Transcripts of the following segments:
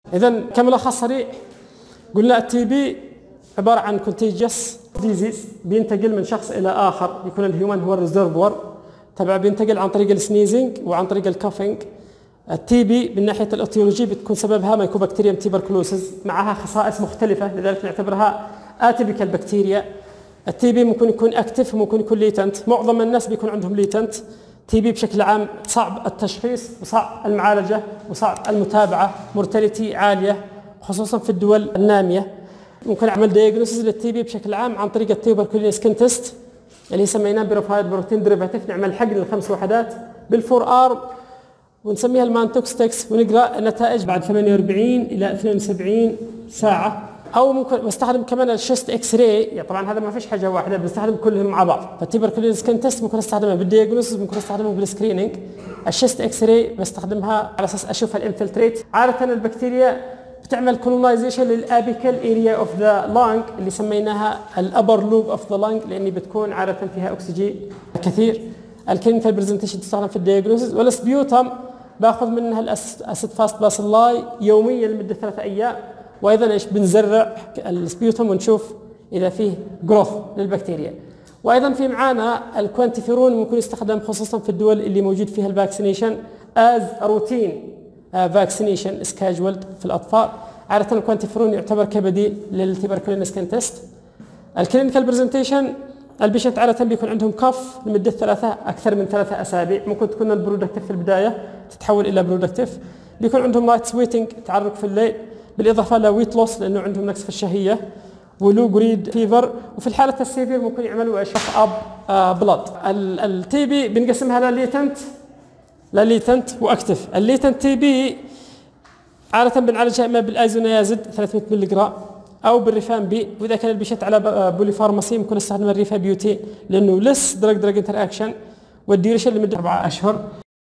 إذا كملخص سريع قلنا التي بي عبارة عن كونتيجيوس ديزيز، بينتقل من شخص إلى آخر، يكون الهيومن هو الريزرفوار تبع، بينتقل عن طريق السنيزنج وعن طريق الكافينج. التي بي من ناحية الأتيولوجي بتكون سببها مايكوبكتيريوم تيبركلوسيس، معها خصائص مختلفة لذلك نعتبرها اتيبيكال بكتيريا. التي بي ممكن يكون اكتف وممكن يكون ليتنت، معظم الناس بيكون عندهم ليتنت. تي بي بشكل عام صعب التشخيص وصعب المعالجة وصعب المتابعة، مورتاليتي عالية خصوصا في الدول النامية. ممكن نعمل دايجنوستس للتي بي بشكل عام عن طريق التيوبركلين سكين تيست اللي سميناه بروفايل بروتين ديريفاتيف، نعمل حقن للخمس وحدات بالفور ارم ونسميها المانتوكستكس ونقرا النتائج بعد 48 الى 72 ساعه. او ممكن بستخدم كمان الشيست اكس راي، طبعا هذا ما فيش حاجه واحده، بنستخدم كلهم مع بعض. فالتيبركلين سكين تيست ممكن استخدمها بالدياجنوستس، ممكن استخدمها بالسكرينينج. الشيست اكس راي بستخدمها على اساس اشوف الانفلتريت. عاده البكتيريا بتعمل كولونايزيشن للابيكال اريا اوف ذا لانج اللي سميناها الابر لوب اوف ذا لانج، لان بتكون عاده فيها اكسجين كثير. الكلينيكال برزنتيشن تستخدم في الدياجنوستس. والسبيوتم باخذ منها الاسيد فاست باسيلاي يوميا لمده 3 ايام، وايضا ايش بنزرع السبيوتم ونشوف اذا فيه جروث للبكتيريا. وايضا في معانا الكوانتيفيرون ممكن يستخدم خصوصا في الدول اللي موجود فيها الفاكسينيشن از روتين فاكسينيشن سكاجولد في الاطفال. عاده الكوانتيفيرون يعتبر كبديل للتيبركلين سكين تيست. الكلينيكال برزنتيشن البيشنت عاده بيكون عندهم كف لمده اكثر من 3 اسابيع، ممكن تكون البرودكتيف في البدايه تتحول الى برودكتيف. بيكون عندهم نايت سويتنج تعرق في الليل، بالاضافه لويت لوس لانه عندهم نقص في الشهيه، ولو جريد فيفر. وفي الحاله السيفير ممكن يعملوا اشخاص اب بلاد. التي بي بنقسمها لليتنت واكتف. الليتنت تي بي عاده بنعالجها اما بالايزونيازيد 300 ملغ او بالريفان بي، واذا كان البيشنت على بولي فارماسي ممكن نستخدم الريفا بيوتي لانه لس دراج انتراكشن والديوريشن لمده 4 اشهر،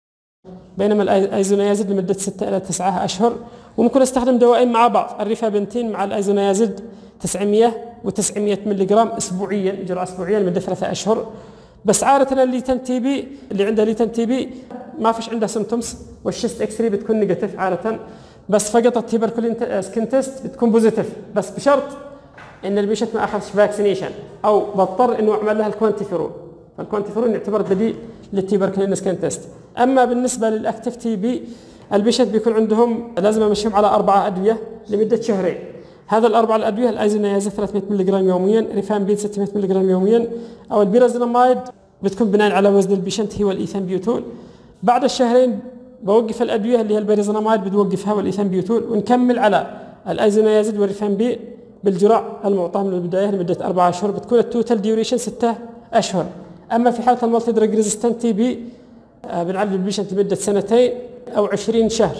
بينما الايزونيازيد لمده 6 الى 9 اشهر. وممكن استخدم دوائين مع بعض، الريفابنتين مع الايزونيازيد 900 و900 ملغ اسبوعيا، جرعه اسبوعيا لمده 3 اشهر. بس عاده الليتنت تي بي اللي عنده ليتنت تي بي ما فيش عنده سيمتومز، والشيست اكس راي بتكون نيجاتيف عاده، بس فقط التيبركلين سكين تيست بتكون بوزيتيف، بس بشرط ان البيشنت ما اخذش فاكسينيشن او بضطر انه اعمل لها الكوانتيفيرون. فالكوانتيفيرون يعتبر بديل للتيبركلين سكين تيست. اما بالنسبه للاكتيف تي بي البيشنت بيكون عندهم لازم امشيهم على 4 ادويه لمده 2 شهرين. هذا الاربع الادويه الايزونيازيد 300 ملغ يوميا، ريفامبين 600 ملغ يوميا، او البيرازيناميد بتكون بناء على وزن البيشنت هو الايثامبيوتول. بعد الشهرين بوقف الادويه اللي هي البيرازيناميد بتوقفها والايثامبيوتول، ونكمل على الايزونيازيد والريفامبين بالجرعه المعطاه من البدايه لمده 4 اشهر، بتكون التوتال ديوريشن 6 اشهر. اما في حاله المالتي دراج ريزيستنت تي بي بنعالج البيشنت لمده 2 او 20 شهر.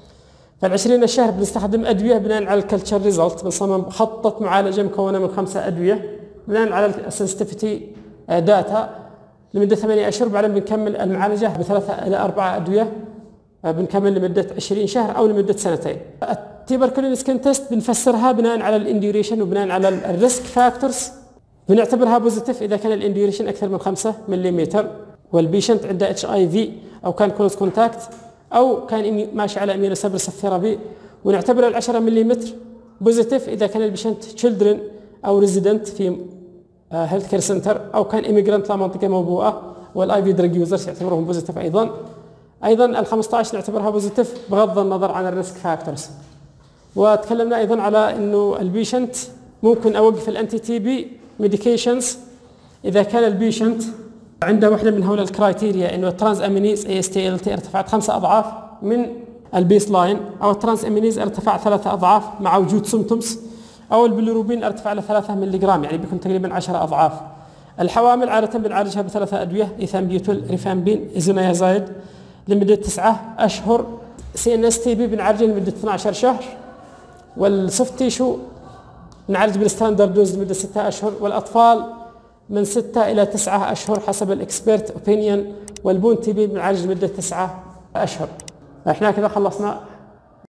فال20 شهر بنستخدم ادويه بناء على الكلتشر ريزلت، بنصمم خطه معالجه مكونه من 5 ادويه بناء على السنسيتيفيتي داتا لمده 8 اشهر، بعدين بنكمل المعالجه ب3 الى 4 ادويه بنكمل لمده 20 شهر او لمده 2. التيبركلين سكين تيست بنفسرها بناء على الانديوريشن وبناء على الريسك فاكتورز، بنعتبرها بوزيتيف اذا كان الانديوريشن اكثر من 5 ملم، والبيشنت عنده اتش اي في او كان كلوز كونتاكت او كان ماشي على اميونوسبرسيف ثيرابي، ونعتبر ال 10 ملم بوزيتيف اذا كان البيشنت تشيلدرن او ريزيدنت في هيلث كير سنتر او كان ايميجرانت لا منطقه موبوءه، والاي في دراج يوزرز يعتبرهم بوزيتيف ايضا. ال 15 نعتبرها بوزيتيف بغض النظر عن الريسك فاكتورز. وتكلمنا ايضا على انه البيشنت ممكن اوقف الانتي تي بي ميديكيشنز اذا كان البيشنت عنده واحده من هؤلاء الكرايتيريا، انه الترانس امينيز اي اس تي ال تي ارتفعت 5 اضعاف من البيس لاين، او الترانس امينيز ارتفع 3 اضعاف مع وجود سيمتومز، او البيليروبين ارتفع ل 3 ملغ، يعني بيكون تقريبا 10 اضعاف. الحوامل عاده بنعالجها ب3 ادويه، ايثامبيوتول، ريفامبين، ايزونيازايد لمده 9 اشهر. سي ان اس تي بي بنعالجه لمده 12 شهر، والسوفت تيشو نعالج بالستاندرد دوز لمده 6 اشهر، والاطفال من 6 الى 9 اشهر حسب الاكسبيرت اوبينيون، والبون تي بي بنعالج لمده 9 اشهر. احنا كذا خلصنا